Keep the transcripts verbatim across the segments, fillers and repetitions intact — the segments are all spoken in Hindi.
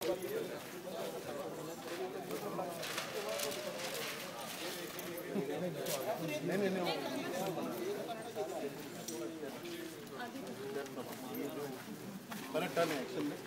नहीं नहीं नहीं पहले टर्न एक्शन में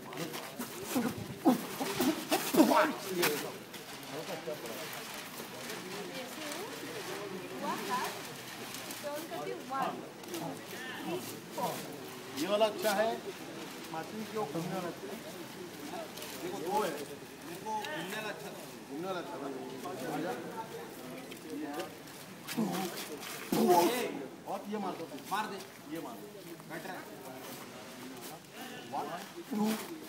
ये वाला अच्छा है मार्चिंग की वो घूमने वाला अच्छा है। देखो दो है देखो घूमने वाला अच्छा घूमने वाला अच्छा और ये मार दो मार दे ये मार दो बेटर है वन टू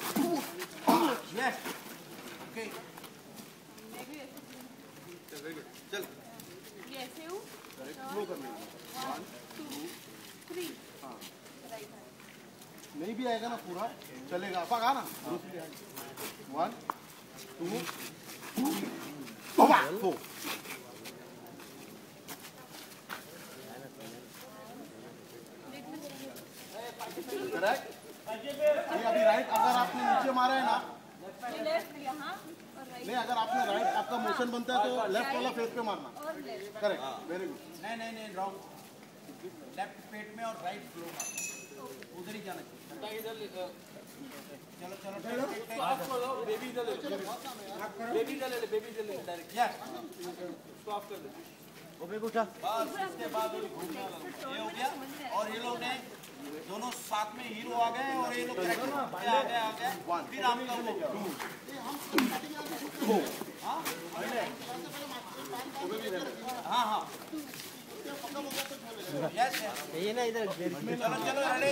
यस ओके चल ये ऐसे हूँ स्लो करने वन टू थ्री हाँ राइट नहीं भी आएगा ना पूरा चलेगा आप आगा ना वन टू फोर करेक्ट ये अभी राइट अगर आपने नीचे मारा है ना लेफ्ट यहाँ और राइट नहीं अगर आपने राइट आपका मोशन बनता है तो लेफ्ट वाला फेस पे मारना और लेफ्ट करेक्ट वेरी गुड नहीं नहीं नहीं रॉन्ग लेफ्ट पेट में और राइट फ्लो उधर ही जाना चाहिए चलो चलो बेबी इधर ले बेबी इधर ले बेबी इधर ले डायरेक्ट यस इसको ऑफ कर दे ओ बेबी उठा बस इसके बाद ये घूमने वाला ये हो गया और ये लोग ने दोनों साथ में हीरो आ गए और ये लोग कैरेक्टर आ गए आ गए आ गए फिर आपका वो हाँ हाँ यस ये ना इधर चलो चलो रेडी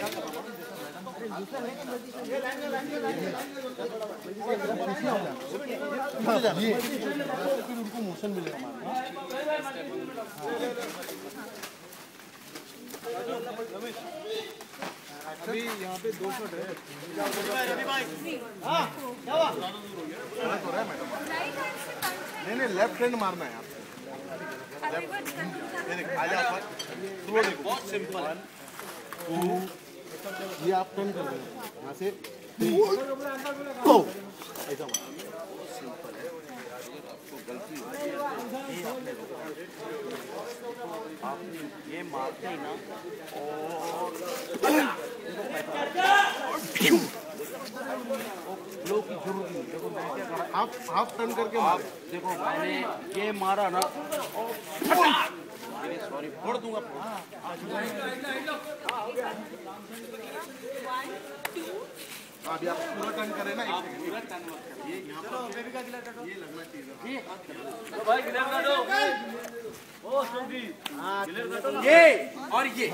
ये फिर उनको मोशन मिलेगा अभी यहाँ पे दो शॉट है हाँ क्या हुआ गलत हो रहा है मैडम नहीं नहीं लेफ्ट हैंड मारना है आप बहुत सिंपल है ये आप टर्न कर देंगे यहाँ से तो ऐसा सिंपल है आपको गलती आप ये मारते ही ना और लोग की जरूरत नहीं देखो मैं क्या करा आप हाफ टर्न करके आप देखो मैंने ये मारा ना सॉरी फोड़ दूंगा अभी आप पूरा टर्न करें ना एक पूरा टर्न मत करिए यहाँ पर बेबी का गिला काटो ये लगना चाहिए तो भाई गिला काटो ओ सोगी हां ये और ये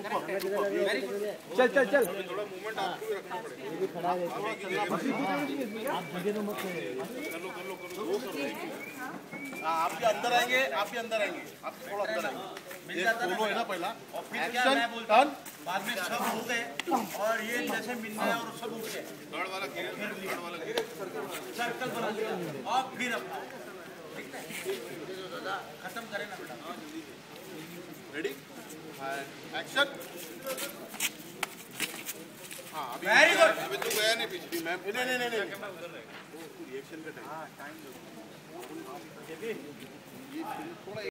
चल चल चल थोड़ा मूवमेंट आपको भी रखना पड़ेगा ये भी खड़ा है आप जगह तो मत कर लो कर लो कर लो वो कर लो हां आप भी अंदर आएंगे आप भी अंदर आएंगे आप थोड़ा अंदर आएंगे मिल जाता है ना पहला और फिर क्या मैं बोलता हूं बाद में सब हो गए और ये जैसे मिलने और सब उठ गए थर्ड वाला गिरे थर्ड वाला गिरे सर्कल बना लिया और फिर अपना ठीक है खत्म करें ना बेटा रेडी एक्शन हाँ वेरी गुड अभी तो गया नहीं पिछली मैम नहीं नहीं नहीं रिएक्शन का टाइम हाँ टाइम दो ये थोड़ा